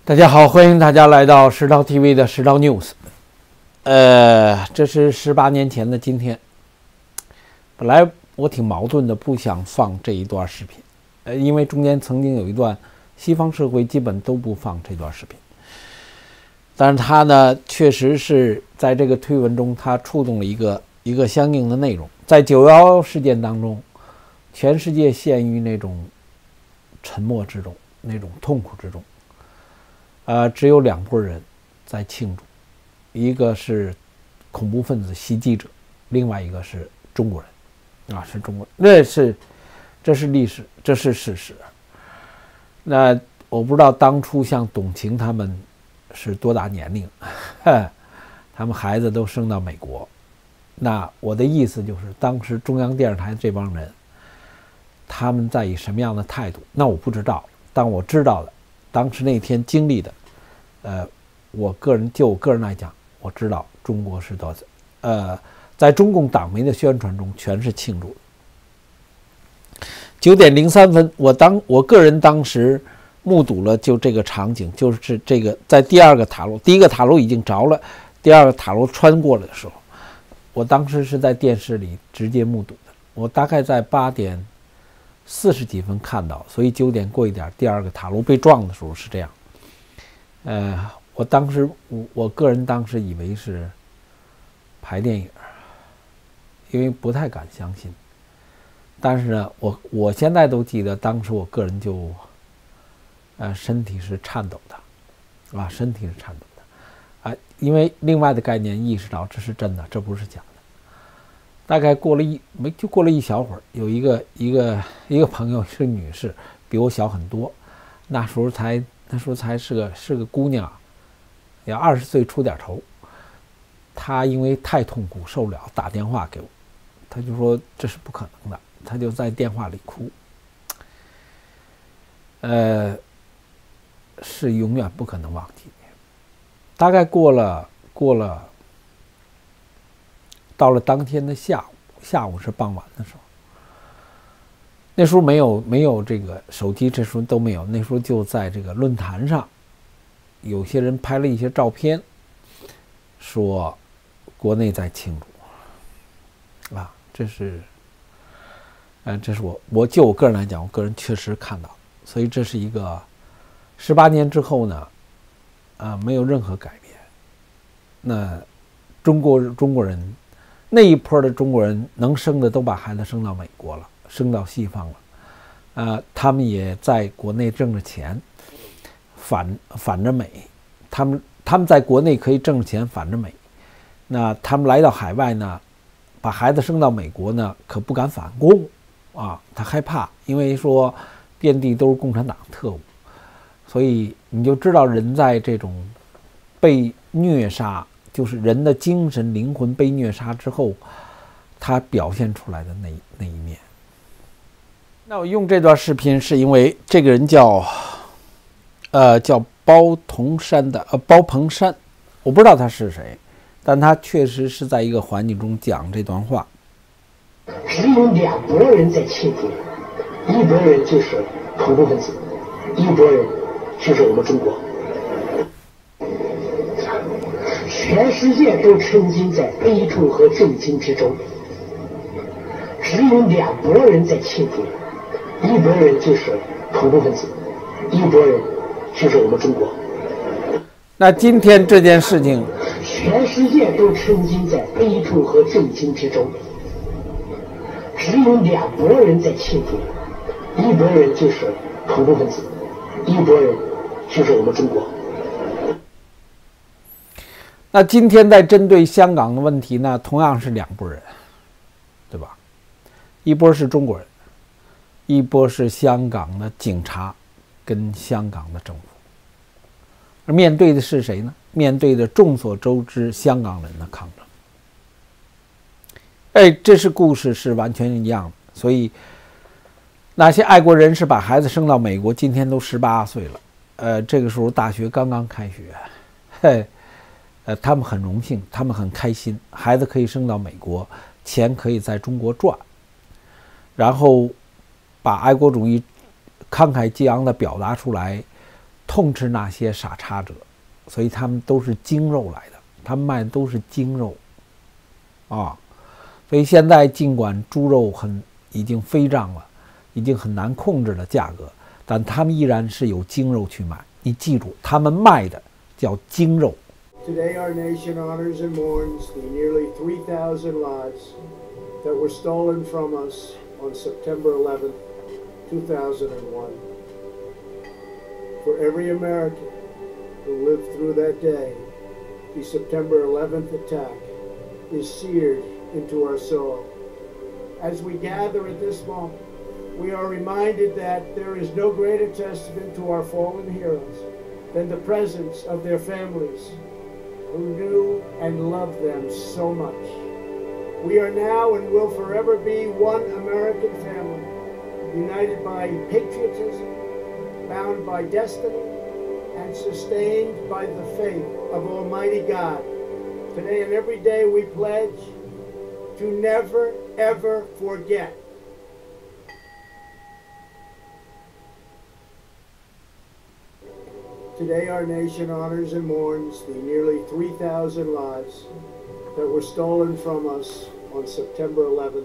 大家好，欢迎大家来到石涛 TV 的石涛 News。这是18年前的今天。本来我挺矛盾的，不想放这一段视频，因为中间曾经有一段西方社会基本都不放这段视频。但是它呢，确实是在这个推文中，它触动了一个相应的内容。在911事件当中，全世界陷于那种沉默之中，那种痛苦之中。只有两拨人在庆祝，一个是恐怖分子袭击者，另外一个是中国人，是中国人，这是历史，这是事实。那我不知道当初像董卿他们是多大年龄，他们孩子都生到美国。那我的意思就是，当时中央电视台这帮人，他们在以什么样的态度？那我不知道，但我知道的，当时那天经历的。我个人来讲，我知道中国是在中共党媒的宣传中全是庆祝的。9点03分，我个人当时目睹了就这个场景，就是这个在第二个塔楼，第一个塔楼已经着了，第二个塔楼穿过了的时候，我当时是在电视里直接目睹的。我大概在8点40几分看到，所以9点过一点，第二个塔楼被撞的时候是这样。我个人当时以为是拍电影，因为不太敢相信。但是呢，我现在都记得，当时我个人就，身体是颤抖的，身体是颤抖的，因为另外的概念意识到这是真的，这不是假的。大概过了一小会儿，有一个朋友是女士，比我小很多，那时候才是个姑娘，也20岁出点头。她因为太痛苦受不了，打电话给我，她就说这是不可能的，她就在电话里哭。是永远不可能忘记。大概到了当天的下午是傍晚的时候。那时候没有这个手机，这时候都没有。那时候就在这个论坛上，有些人拍了一些照片，说国内在庆祝，这是我个人来讲，我个人确实看到，所以这是一个18年之后呢，没有任何改变。那中国人那一波的中国人能生的都把孩子生到美国了。升到西方了，他们也在国内挣着钱，反着美。他们在国内可以挣着钱，反着美。那他们来到海外呢，把孩子生到美国呢，可不敢反共他害怕，因为说遍地都是共产党特务，所以你就知道人在这种被虐杀，就是人的精神灵魂被虐杀之后，他表现出来的那一面。那我用这段视频是因为这个人叫包同山的包鹏山，我不知道他是谁，但他确实是在一个环境中讲这段话。 只有两拨人在庆祝，一拨人就是恐怖分子，一拨人就是我们中国。全世界都沉浸在悲痛和震惊之中，只有两拨人在庆祝。一拨人就是恐怖分子，一拨人就是我们中国。 那今天这件事情， 全世界都沉浸在悲痛和震惊之中，只有两拨人在庆祝，一拨人就是恐怖分子，一拨人就是我们中国。 那今天在针对香港的问题呢，同样是两拨人，对吧？一波是中国人。一波是香港的警察跟香港的政府，而面对的是谁呢？面对的众所周知香港人的抗争。这是故事是完全一样的。所以那些爱国人士把孩子生到美国，今天都18岁了，这个时候大学刚刚开学，他们很荣幸，他们很开心，孩子可以生到美国，钱可以在中国赚，然后把爱国主义慷慨激昂地表达出来， 痛斥那些傻叉者，所以他们都是精肉来的，他们卖的都是精肉啊。所以现在尽管猪肉已经飞涨了，已经很难控制了价格，但他们依然是有精肉去买。你记住，他们卖的叫精肉。 Today our nation honors and mourns the nearly 3,000 lives that were stolen from us on September 11th, 2001. For every American who lived through that day, the September 11th attack is seared into our soul. As we gather at this moment, we are reminded that there is no greater testament to our fallen heroes than the presence of their families who knew and loved them so much. We are now and will forever be one American family, united by patriotism, bound by destiny, and sustained by the faith of Almighty God. Today and every day we pledge to never, ever forget. Today our nation honors and mourns the nearly 3,000 lives that were stolen from us on September 11th,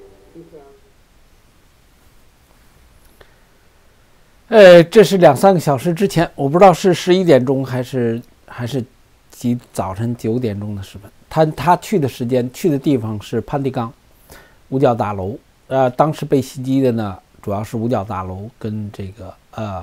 2000. 这是2-3个小时之前，我不知道是11点钟还是早晨9点钟的时分。他去的时间，去的地方是梵蒂冈五角大楼。当时被袭击的呢，主要是五角大楼跟这个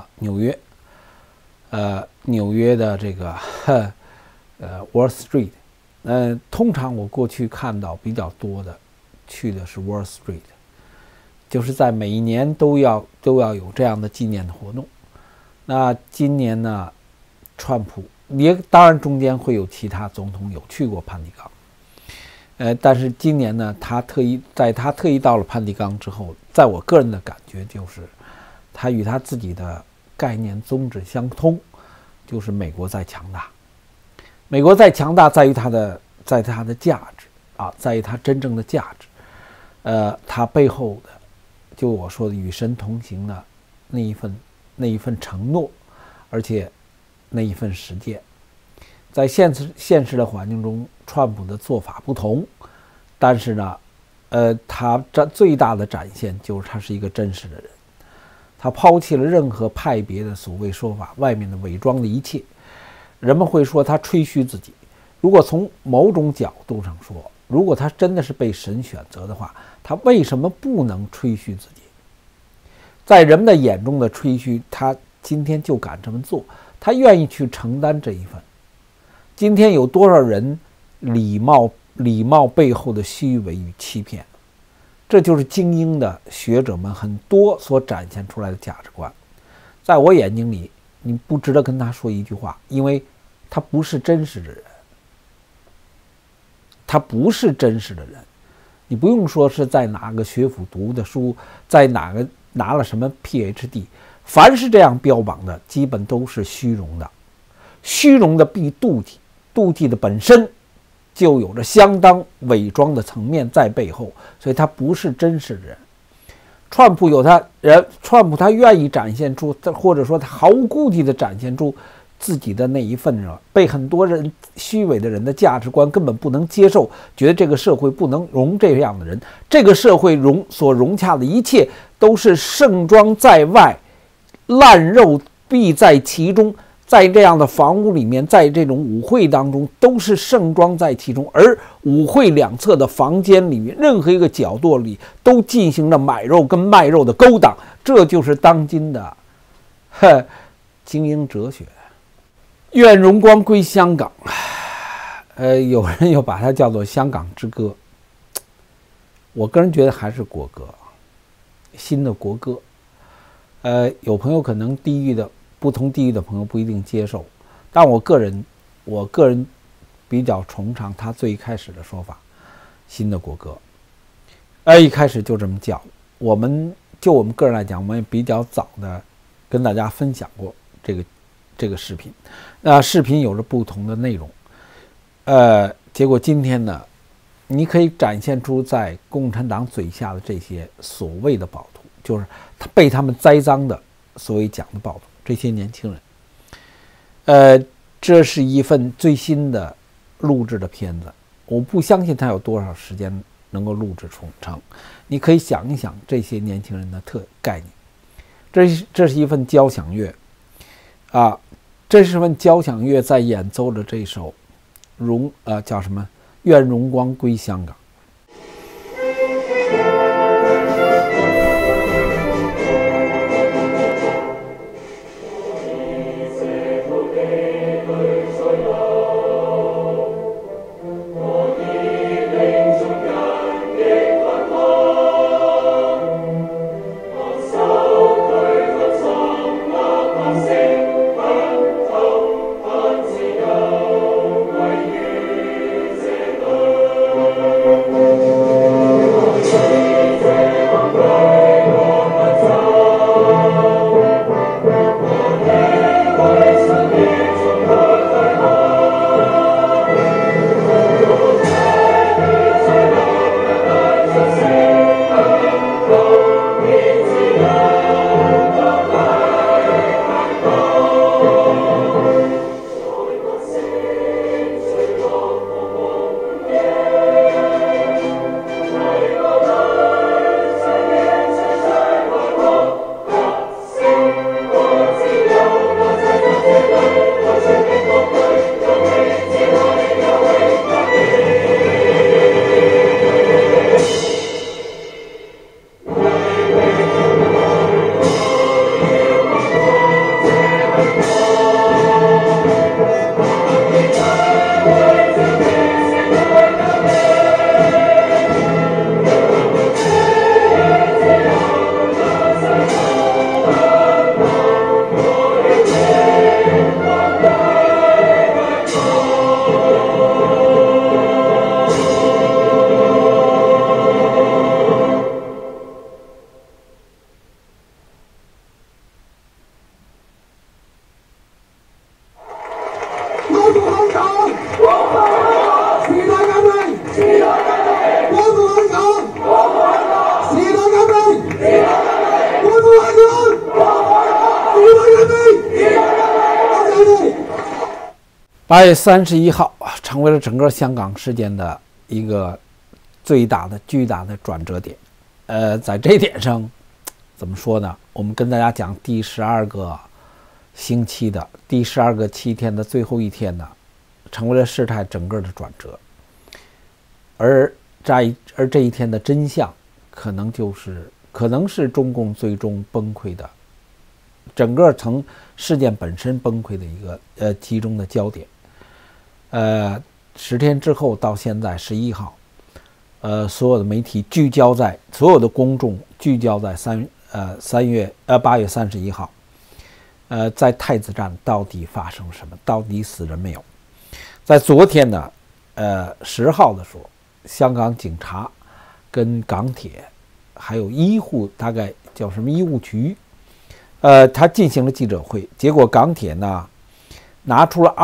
纽约的这个Wall Street。通常我过去看到比较多的去的是 Wall Street。就是在每一年都要有这样的纪念的活动。那今年呢，川普也当然中间会有其他总统有去过梵蒂冈，但是今年呢，他特意到了梵蒂冈之后，在我个人的感觉就是，他与他自己的概念宗旨相通，就是美国在强大。美国在强大在于它的价值啊，在于它真正的价值，它背后的。就我说的与神同行的那一份承诺，而且那一份实践，在现实的环境中，川普的做法不同，但是呢，他最大的展现就是他是一个真实的人，他抛弃了任何派别的所谓说法，外面的伪装的一切。人们会说他吹嘘自己，如果从某种角度上说，如果他真的是被神选择的话，他为什么不能吹嘘自己？在人们的眼中的吹嘘，他今天就敢这么做，他愿意去承担这一份。今天有多少人礼貌背后的虚伪与欺骗？这就是精英的学者们很多所展现出来的价值观。在我眼睛里，你不值得跟他说一句话，因为他不是真实的人。他不是真实的人，你不用说是在哪个学府读的书，在哪个拿了什么 PhD， 凡是这样标榜的，基本都是虚荣的。虚荣的必妒忌，妒忌的本身就有着相当伪装的层面在背后，所以他不是真实的人。川普他愿意展现出，或者说他毫无顾忌地展现出自己的那一份被很多人虚伪的人的价值观根本不能接受，觉得这个社会不能容这样的人，这个社会所容洽的一切都是盛装在外，烂肉必在其中。在这样的房屋里面，在这种舞会当中，都是盛装在其中，而舞会两侧的房间里面，任何一个角落里都进行着买肉跟卖肉的勾当，这就是当今的精英哲学。愿荣光归香港，有人又把它叫做香港之歌。我个人觉得还是国歌，新的国歌。有朋友可能不同地域的朋友不一定接受，但我个人比较崇尚他最开始的说法，新的国歌。一开始就这么叫。我们个人来讲，我们也比较早的跟大家分享过这个视频。视频有着不同的内容。结果今天呢，你可以展现出在共产党嘴下的这些所谓的暴徒，就是被他们栽赃的所谓讲的暴徒。这些年轻人， 这是一份最新的录制的片子，我不相信它有多少时间能够录制成。你可以想一想这些年轻人的概念。这是一份交响乐啊，这是份交响乐在演奏着这首叫什么？愿荣光归香港。8月31号成为了整个香港事件的一个最大的巨大的转折点。在这一点上怎么说呢？我们跟大家讲第12个星期的第12个7天的最后一天呢，成为了事态整个的转折。而这一天的真相可能是中共最终崩溃的整个从事件本身崩溃的一个集中的焦点。10天之后到现在11号，所有的媒体所有的公众聚焦在8月31号，在太子站到底发生什么？到底死人没有？在昨天呢，10号的时候，香港警察跟港铁还有医护，大概叫什么医务局，他进行了记者会，结果港铁呢拿出了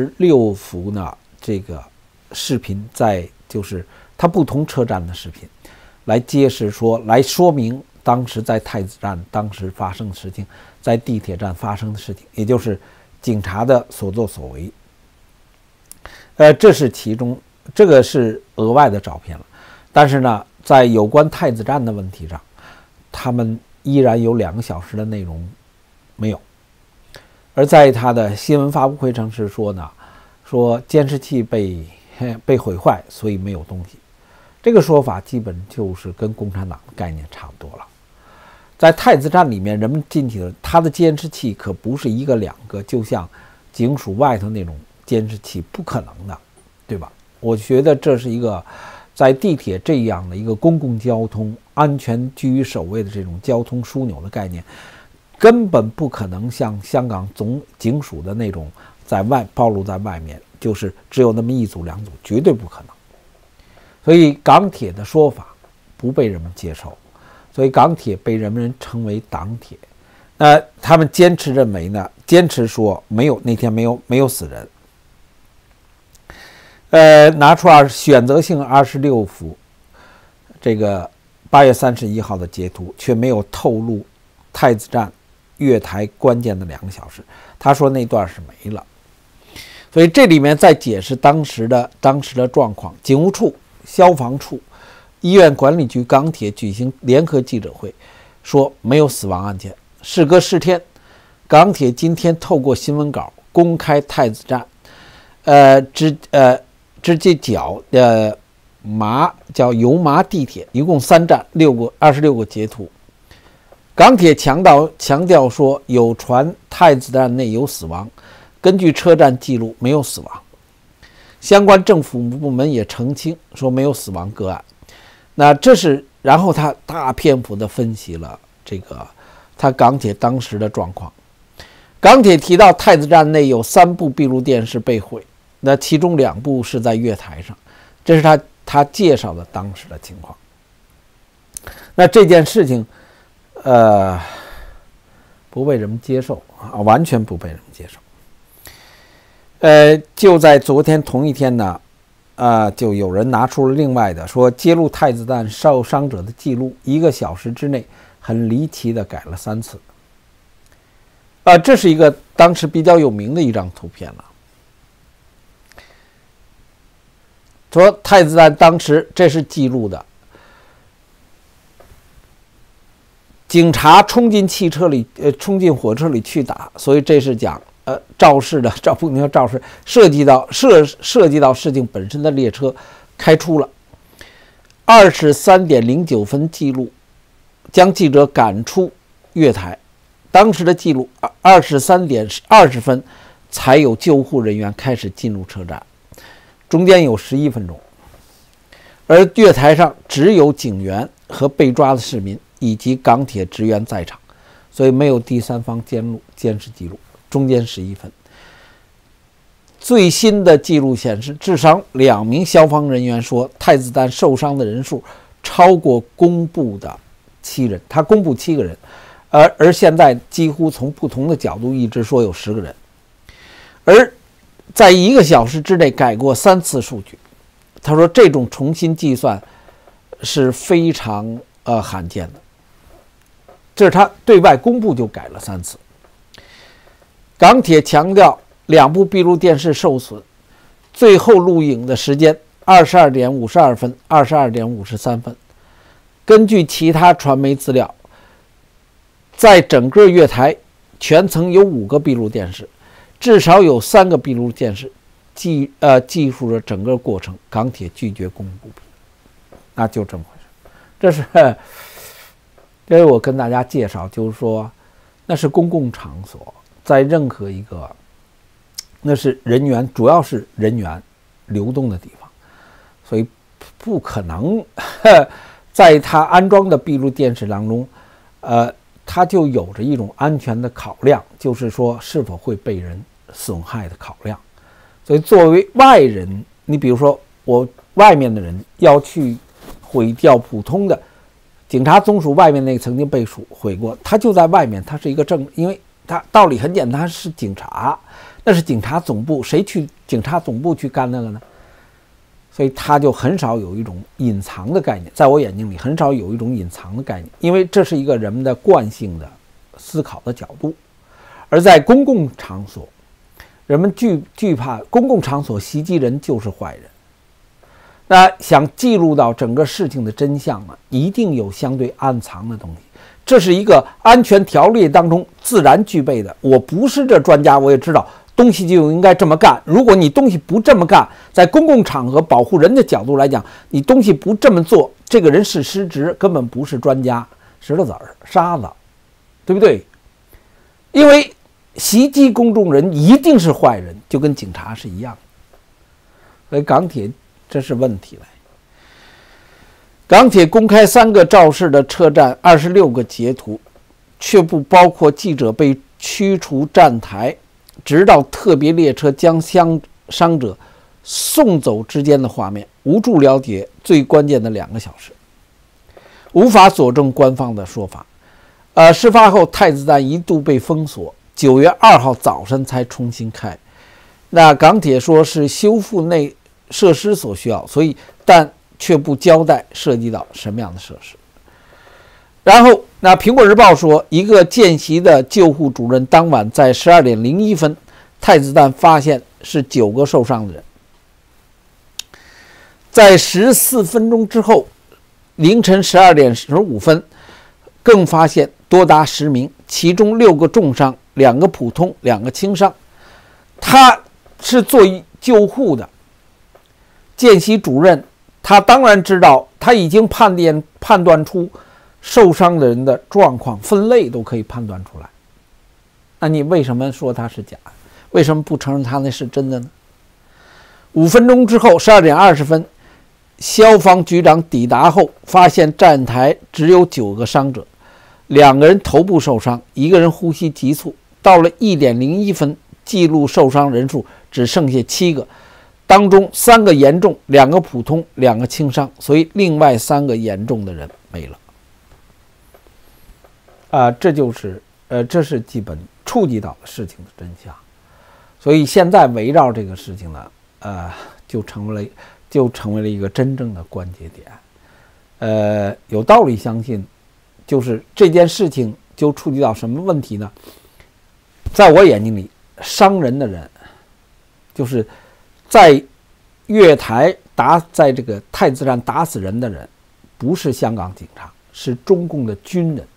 26幅呢这个视频，就是它不同车站的视频，来说明当时在太子站当时发生的事情，在地铁站发生的事情，也就是警察的所作所为。这是其中，这个是额外的照片了。但是呢，在有关太子站的问题上，他们依然有2个小时的内容没有。而在他的新闻发布会上是说监视器被毁坏，所以没有东西。这个说法基本就是跟共产党的概念差不多了。在太子站里面，人们进去的，他的监视器可不是1个2个，就像警署外头那种监视器，不可能的，对吧？我觉得这是一个在地铁这样的一个公共交通安全居于首位的这种交通枢纽的概念，根本不可能像香港总警署的那种暴露在外面，就是只有那么1组2组，绝对不可能。所以港铁的说法不被人们接受，所以港铁被人们称为党铁。他们坚持说那天没有死人。拿出选择性26幅这个8月31号的截图，却没有透露太子站月台关键的2个小时。他说那段是没了。所以这里面在解释当时的状况，警务处、消防处、医院管理局、港铁举行联合记者会，说没有死亡案件。事隔10天，港铁今天透过新闻稿公开太子站直接角叫油麻地铁，一共3站26个截图。港铁强调说有传太子站内有死亡，根据车站记录没有死亡。相关政府部门也澄清说没有死亡个案。那这是，然后他大篇幅的分析了他港铁当时的状况。港铁提到太子站内有3部闭路电视被毁，那其中2部是在月台上，这是他介绍的当时的情况。那这件事情不被人们接受啊，完全不被人们接受。就在昨天同一天呢，就有人拿出了另外的说揭露太子站受伤者的记录，1个小时之内很离奇的改了3次。这是一个当时比较有名的一张图片了。说太子站当时这是记录的，警察冲进火车里去打，所以这是讲肇事的不能叫肇事，涉及到事情本身的列车开出了。23点09分记录，将记者赶出月台。当时的记录23点20分才有救护人员开始进入车站，中间有11分钟，而月台上只有警员和被抓的市民以及港铁职员在场，所以没有第三方监视记录。中间11分。最新的记录显示，至少2名消防人员说太子站受伤的人数超过公布的7人，他公布7个人，而现在几乎从不同的角度一直说有10个人，而在1个小时之内改过3次数据。他说这种重新计算是非常罕见的，这是他对外公布就改了3次。港铁强调2部闭路电视受损，最后录影的时间22点52分、22点53分。根据其他传媒资料，在整个月台全层有5个闭路电视，至少有3个闭路电视记述了整个过程。港铁拒绝公布，那就这么回事。这是我跟大家介绍，就是说那是公共场所，在任何一个那是人员，主要是人员流动的地方，所以不可能在它安装的闭路电视当中，它就有着一种安全的考量，就是说是否会被人损害的考量。所以作为外人，你比如说我外面的人要去毁掉普通的警察总署外面那个曾经被毁过，他就在外面，他是一个因为他道理很简单，是警察，那是警察总部，谁去警察总部去干那个呢？所以他就很少有一种隐藏的概念，在我眼睛里很少有一种隐藏的概念，因为这是一个人们的惯性的思考的角度。而在公共场所，人们惧怕公共场所袭击人就是坏人。那想记录到整个事情的真相呢，一定有相对暗藏的东西，这是一个安全条例当中自然具备的。我不是这专家，我也知道东西就应该这么干。如果你东西不这么干，在公共场合保护人的角度来讲，你东西不这么做，这个人是失职，根本不是专家，石头子儿、沙子，对不对？因为袭击公众人一定是坏人，就跟警察是一样的。所以港铁这是问题来。港铁公开3个肇事的车站26个截图，却不包括记者被驱除站台，直到特别列车将伤者送走之间的画面，无助了解最关键的2个小时，无法佐证官方的说法。事发后太子站一度被封锁，9月2号早晨才重新开。那港铁说是修复内设施所需要，所以但却不交代涉及到什么样的设施。然后那《苹果日报》说，一个见习的救护主任当晚在12点01分，太子站发现是9个受伤的人。在14分钟之后，凌晨12点15分，更发现多达10名，其中6个重伤，2个普通，2个轻伤。他是做救护的见习主任，他当然知道，他已经判断出受伤的人的状况，分类都可以判断出来。那你为什么说他是假？为什么不承认他那是真的呢？5分钟之后，12点20分，消防局长抵达后，发现站台只有9个伤者，2个人头部受伤，1个人呼吸急促。到了1点01分，记录受伤人数只剩下7个，当中3个严重，2个普通，2个轻伤，所以另外3个严重的人没了。这是基本触及到了事情的真相。所以现在围绕这个事情呢，就成为了一个真正的关节点。有道理相信，就是这件事情就触及到什么问题呢？在我眼睛里，伤人的人，就是在月台在这个太子站打死人的人，不是香港警察，是中共的军人。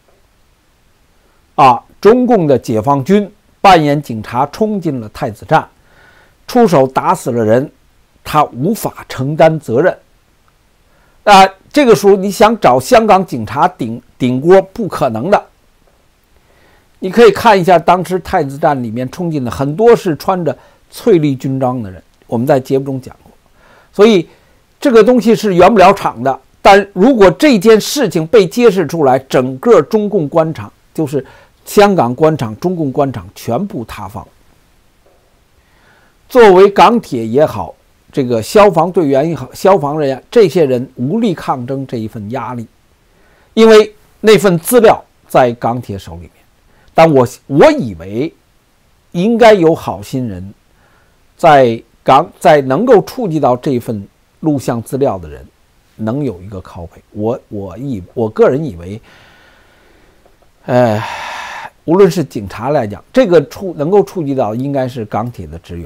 中共的解放军扮演警察冲进了太子站，出手打死了人，他无法承担责任。这个时候你想找香港警察顶锅，不可能的。你可以看一下当时太子站里面冲进的很多是穿着翠绿军装的人，我们在节目中讲过。所以这个东西是圆不了场的。但如果这件事情被揭示出来，整个中共官场，就是香港官场、中共官场全部塌方。作为港铁也好，这个消防队员也好，消防人员，这些人无力抗争这一份压力，因为那份资料在港铁手里面。但我以为应该有好心人在能够触及到这份录像资料的人能有一个拷贝。我个人以为，无论是警察来讲，这个能够触及到应该是港铁的职员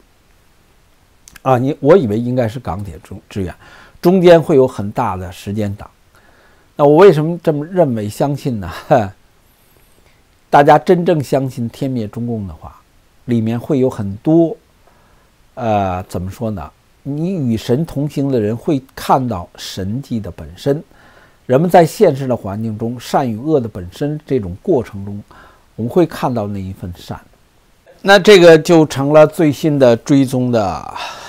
我以为应该是港铁职员，中间会有很大的时间档。那我为什么这么认为相信呢？大家真正相信天灭中共的话，里面会有很多怎么说呢？你与神同行的人会看到神迹的本身。人们在现实的环境中，善与恶的本身这种过程中，我们会看到那一份善。那这个就成了最新的追踪的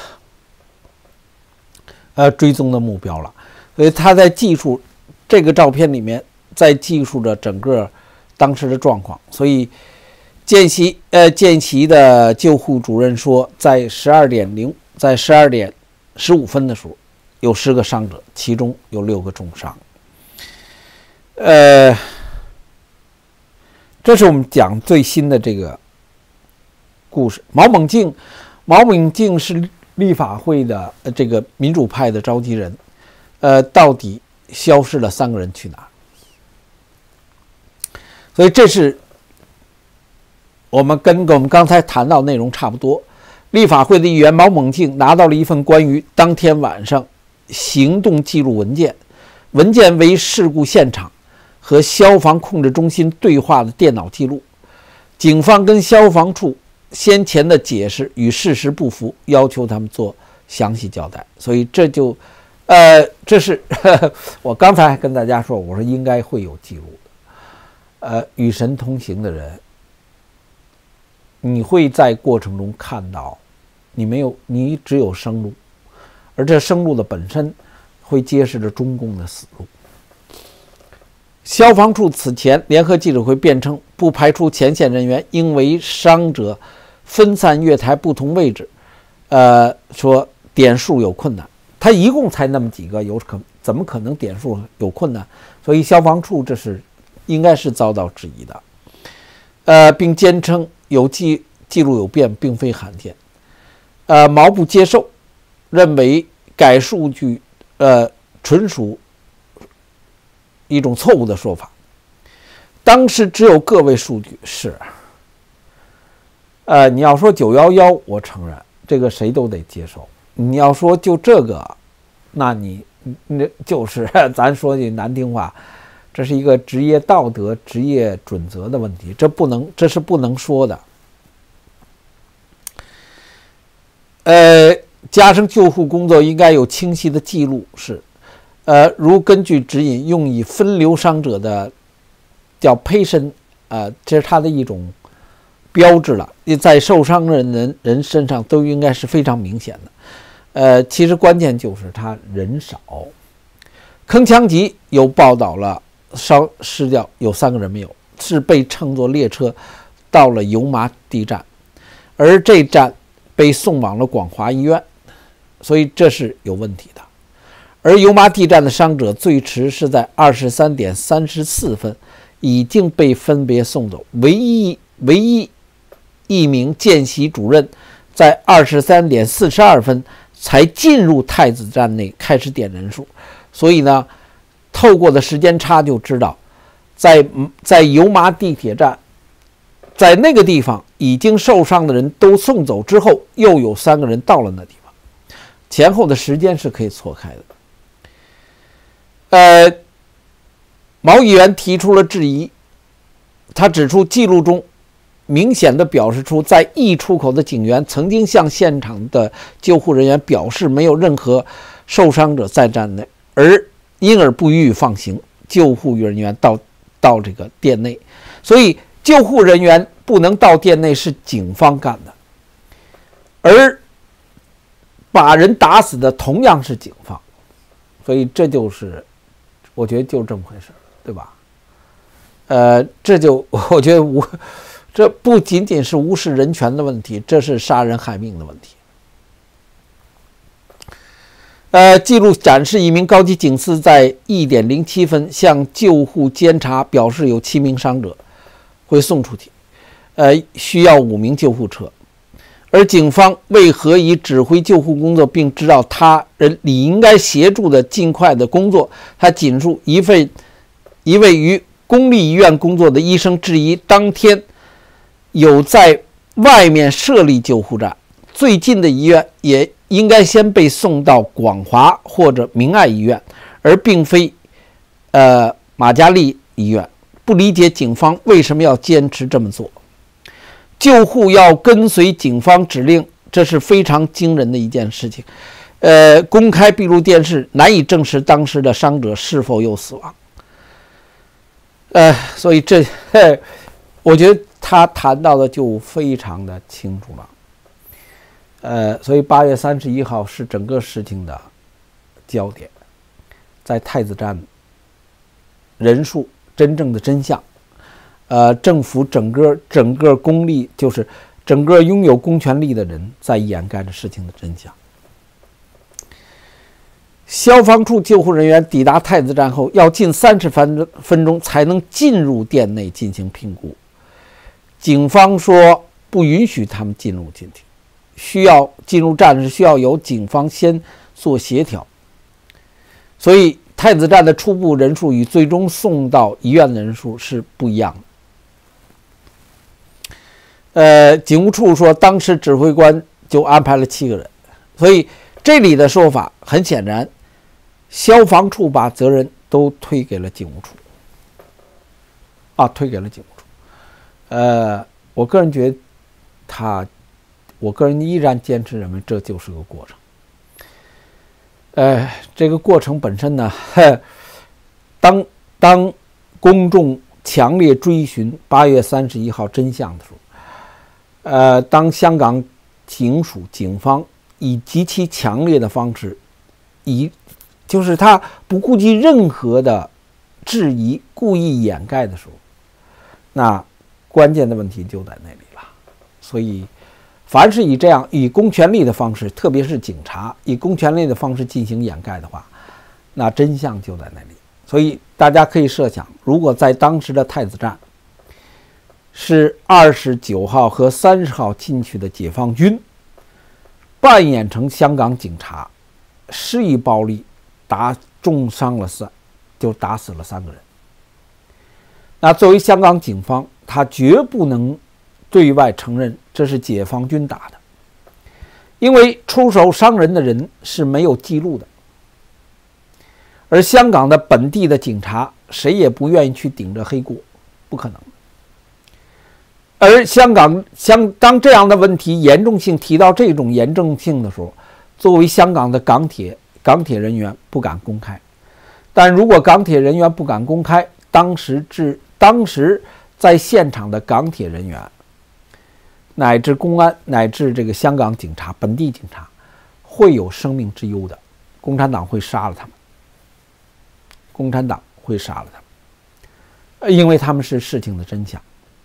目标了。所以他在记述这个照片里面，在记述着整个当时的状况。所以见习的救护主任说，在12点15分的时候，有10个伤者，其中有6个重伤。这是我们讲最新的这个故事。毛猛进是立法会的这个民主派的召集人，到底消失了3个人去哪？所以这是我们跟我们刚才谈到内容差不多。立法会的议员毛猛进拿到了一份关于当天晚上行动记录文件，文件为事故现场和消防控制中心对话的电脑记录。警方跟消防处先前的解释与事实不符，要求他们做详细交代。所以这是我刚才还跟大家说，我说应该会有记录的。与神同行的人，你会在过程中看到，你只有生路，而这生路的本身会揭示着中共的死路。消防处此前联合记者会辩称，不排除前线人员因为伤者分散月台不同位置，说点数有困难。他一共才那么几个，怎么可能点数有困难？所以消防处这是应该是遭到质疑的。并坚称记录有变，并非罕见。毛不接受，认为改数据纯属一种错误的说法。 当时只有个位数据是，你要说911，我承认这个谁都得接受。你要说就这个，那就是咱说句难听话，这是一个职业道德、职业准则的问题，这是不能说的。加上救护工作应该有清晰的记录，如根据指引用以分流伤者的叫胚身，这是它的一种标志了，在受伤人身上都应该是非常明显的。其实关键就是他人少。铿锵集有报道了，失掉有3个人没有，是被乘坐列车到了油麻地站，而这站被送往了广华医院，所以这是有问题的。而油麻地站的伤者最迟是在23点34分已经被分别送走，唯一一名见习主任在23点42分才进入太子站内开始点人数，所以呢，透过的时间差就知道，在油麻地铁站，在那个地方已经受伤的人都送走之后，又有3个人到了那地方，前后的时间是可以错开的。毛议员提出了质疑，他指出记录中明显地表示出，在 E 出口的警员曾经向现场的救护人员表示没有任何受伤者在站内，因而不予以放行救护人员到这个店内，所以救护人员不能到店内是警方干的，而把人打死的同样是警方，所以这就是我觉得就这么回事，对吧？我觉得这不仅仅是无视人权的问题，这是杀人害命的问题。记录展示一名高级警司在1点07分向救护监察表示有7名伤者会送出去，需要5名救护车，而警方为何以指挥救护工作并知道他人理应该协助的尽快的工作，他仅述一位于公立医院工作的医生质疑当天有在外面设立救护站，最近的医院也应该先被送到广华或者明爱医院，而并非马嘉利医院，不理解警方为什么要坚持这么做。救护要跟随警方指令，这是非常惊人的一件事情。公开闭路电视难以证实当时的伤者是否有死亡。所以我觉得他谈到的就非常的清楚了。所以8月31号是整个事情的焦点，在太子站人数真正的真相，政府整个公力，就是整个拥有公权力的人在掩盖着事情的真相。消防处救护人员抵达太子站后，要近30分钟才能进入店内进行评估。警方说不允许他们进去，需要进入站是需要由警方先做协调。所以太子站的初步人数与最终送到医院的人数是不一样的。警务处说当时指挥官就安排了7个人，所以这里的说法很显然，消防处把责任都推给了警务处，推给了警务处。我个人觉得我个人依然坚持认为这就是个过程。这个过程本身呢，当公众强烈追寻8月31号真相的时候，当香港警方以极其强烈的方式，就是他不顾及任何的质疑，故意掩盖的时候，那关键的问题就在那里了。所以凡是以公权力的方式，特别是警察以公权力的方式进行掩盖的话，那真相就在那里。所以大家可以设想，如果在当时的太子站是29号和30号进去的解放军扮演成香港警察，施以暴力，打死了3个人， 那作为香港警方，他绝不能对外承认这是解放军打的，因为出手伤人的人是没有记录的，而香港的本地的警察谁也不愿意去顶着黑锅，不可能。而当这样的问题严重性提到这种严重性的时候，作为香港的港铁人员不敢公开。但如果港铁人员不敢公开，当时在现场的港铁人员乃至公安乃至这个香港警察本地警察会有生命之忧的，共产党会杀了他们，因为他们是事情的真相。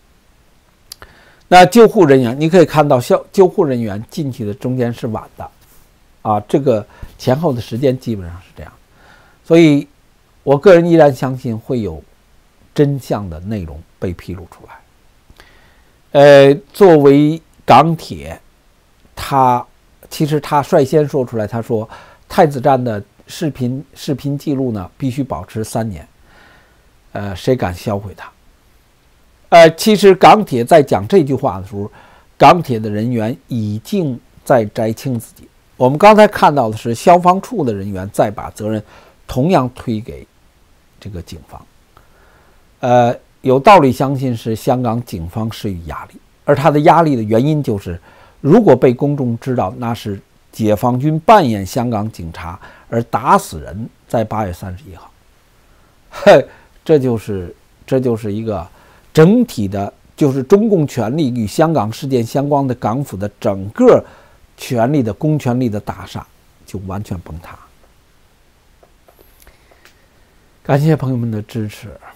那救护人员，你可以看到救护人员进去的中间是晚的啊，这个前后的时间基本上是这样，所以我个人依然相信会有真相的内容被披露出来。作为港铁，其实他率先说出来，他说太子站的视频记录呢必须保持3年，谁敢销毁它？其实港铁在讲这句话的时候，港铁的人员已经在摘清自己。我们刚才看到的是消防处的人员再把责任同样推给这个警方。有道理相信是香港警方施予压力，而他的压力的原因就是，如果被公众知道那是解放军扮演香港警察而打死人，在8月31号，这就是一个整体的，就是中共权力与香港事件相关的港府的整个权力的公权力的大厦就完全崩塌。感谢朋友们的支持。